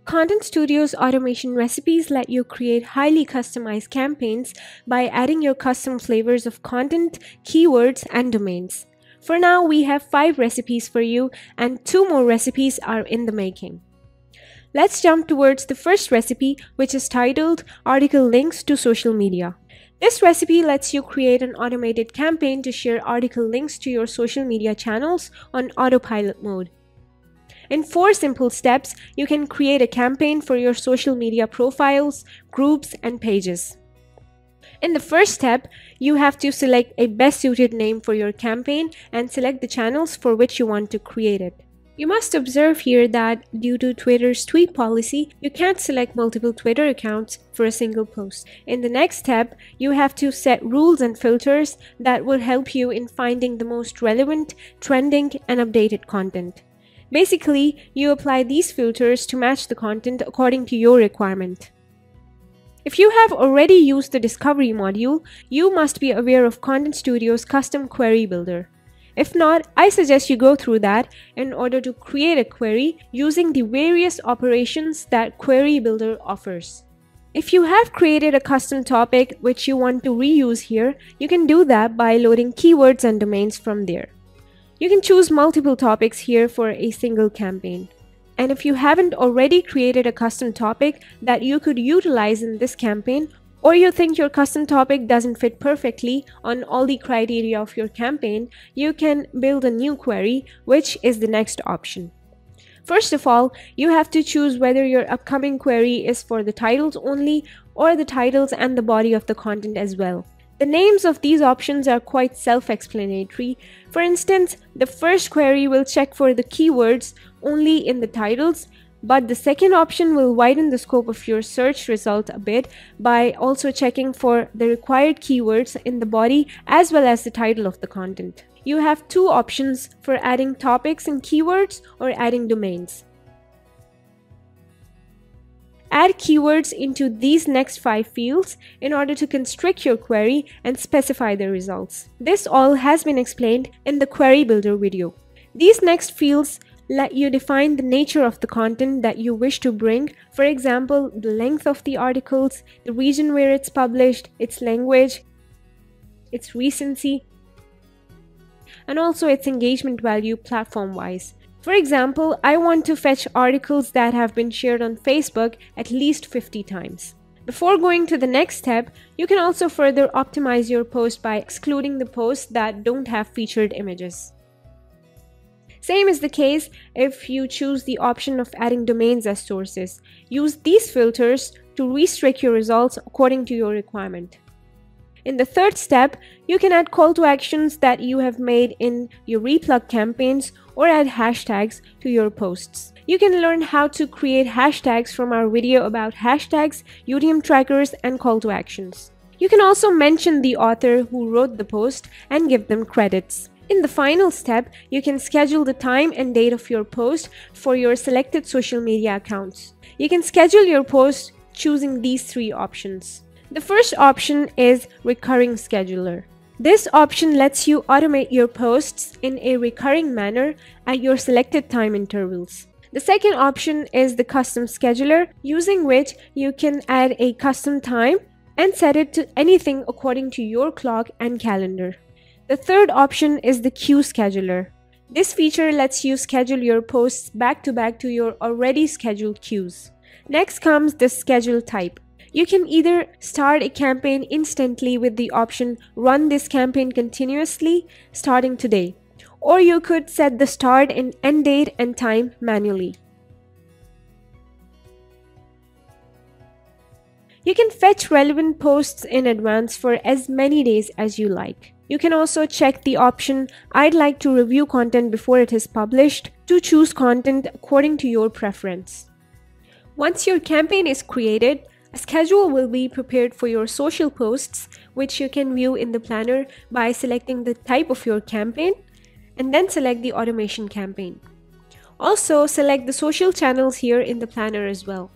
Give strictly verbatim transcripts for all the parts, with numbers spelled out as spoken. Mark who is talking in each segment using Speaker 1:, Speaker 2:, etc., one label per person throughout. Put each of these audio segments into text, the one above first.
Speaker 1: Content Studio's automation recipes let you create highly customized campaigns by adding your custom flavors of content, keywords, and domains. For now, we have five recipes for you, and two more recipes are in the making. Let's jump towards the first recipe, which is titled Article Links to Social Media. This recipe lets you create an automated campaign to share article links to your social media channels on autopilot mode. In four simple steps, you can create a campaign for your social media profiles, groups, and pages. In the first step, you have to select a best suited name for your campaign and select the channels for which you want to create it. You must observe here that due to Twitter's tweet policy, you can't select multiple Twitter accounts for a single post. In the next step, you have to set rules and filters that will help you in finding the most relevant, trending, and updated content. Basically, you apply these filters to match the content according to your requirement. If you have already used the Discovery module, you must be aware of ContentStudio's custom query builder. If not, I suggest you go through that in order to create a query using the various operations that Query Builder offers. If you have created a custom topic which you want to reuse here, you can do that by loading keywords and domains from there. You can choose multiple topics here for a single campaign. And if you haven't already created a custom topic that you could utilize in this campaign, or you think your custom topic doesn't fit perfectly on all the criteria of your campaign, you can build a new query, which is the next option. First of all, you have to choose whether your upcoming query is for the titles only or the titles and the body of the content as well. The names of these options are quite self-explanatory. For instance, the first query will check for the keywords only in the titles, but the second option will widen the scope of your search result a bit by also checking for the required keywords in the body as well as the title of the content. You have two options for adding topics and keywords or adding domains. Add keywords into these next five fields in order to constrict your query and specify the results. This all has been explained in the Query Builder video. These next fields let you define the nature of the content that you wish to bring, for example, the length of the articles, the region where it's published, its language, its recency, and also its engagement value platform-wise. For example, I want to fetch articles that have been shared on Facebook at least fifty times. Before going to the next step, you can also further optimize your post by excluding the posts that don't have featured images. Same is the case if you choose the option of adding domains as sources. Use these filters to restrict your results according to your requirement. In the third step, you can add call to actions that you have made in your replug campaigns or add hashtags to your posts. You can learn how to create hashtags from our video about hashtags, U T M trackers, and call to actions. You can also mention the author who wrote the post and give them credits. In the final step, you can schedule the time and date of your post for your selected social media accounts. You can schedule your post choosing these three options. The first option is Recurring Scheduler. This option lets you automate your posts in a recurring manner at your selected time intervals. The second option is the Custom Scheduler, using which you can add a custom time and set it to anything according to your clock and calendar. The third option is the Queue Scheduler. This feature lets you schedule your posts back to back to your already scheduled queues. Next comes the Schedule Type. You can either start a campaign instantly with the option Run this campaign continuously starting today, or you could set the start and end date and time manually. You can fetch relevant posts in advance for as many days as you like. You can also check the option I'd like to review content before it is published to choose content according to your preference. Once your campaign is created, a schedule will be prepared for your social posts, which you can view in the planner by selecting the type of your campaign and then select the automation campaign. Also, select the social channels here in the planner as well.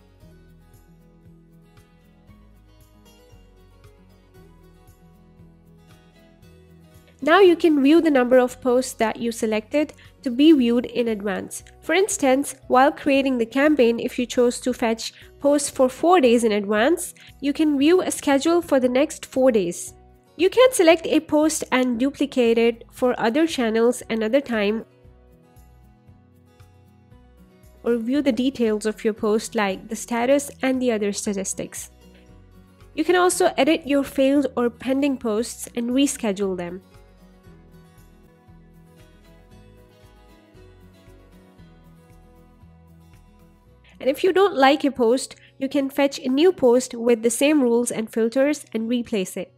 Speaker 1: Now you can view the number of posts that you selected to be viewed in advance. For instance, while creating the campaign, if you chose to fetch posts for four days in advance, you can view a schedule for the next four days. You can select a post and duplicate it for other channels another time, or view the details of your post like the status and the other statistics. You can also edit your failed or pending posts and reschedule them. And if you don't like a post, you can fetch a new post with the same rules and filters and replace it.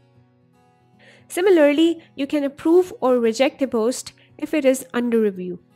Speaker 1: Similarly, you can approve or reject a post if it is under review.